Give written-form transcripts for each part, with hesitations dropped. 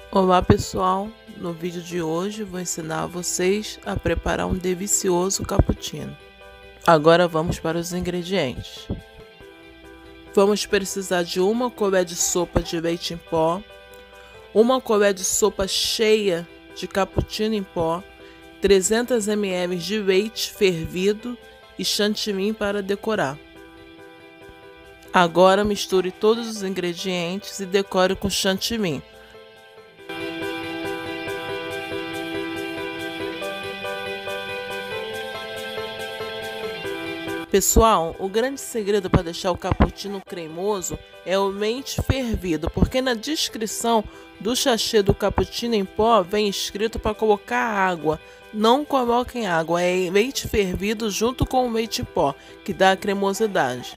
Olá pessoal, no vídeo de hoje vou ensinar vocês a preparar um delicioso cappuccino. Agora vamos para os ingredientes. Vamos precisar de 1 colher de sopa de leite em pó, 1 colher de sopa cheia de cappuccino em pó, 300 ml de leite fervido e chantilly para decorar. Agora misture todos os ingredientes e decore com chantilly. Pessoal, o grande segredo para deixar o cappuccino cremoso é o leite fervido, porque na descrição do sachê do cappuccino em pó vem escrito para colocar água. Não coloquem água, é leite fervido junto com o leite em pó, que dá a cremosidade.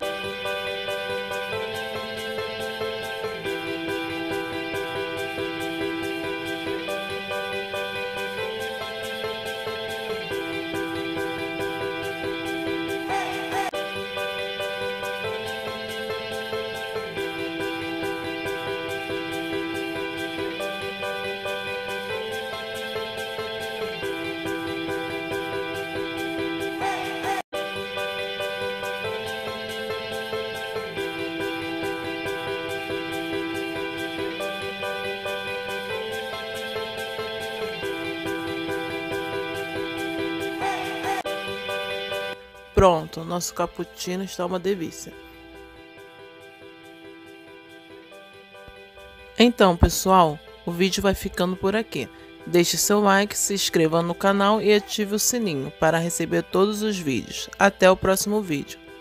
Pronto, nosso cappuccino está uma delícia. Então, pessoal, o vídeo vai ficando por aqui. Deixe seu like, se inscreva no canal e ative o sininho para receber todos os vídeos. Até o próximo vídeo.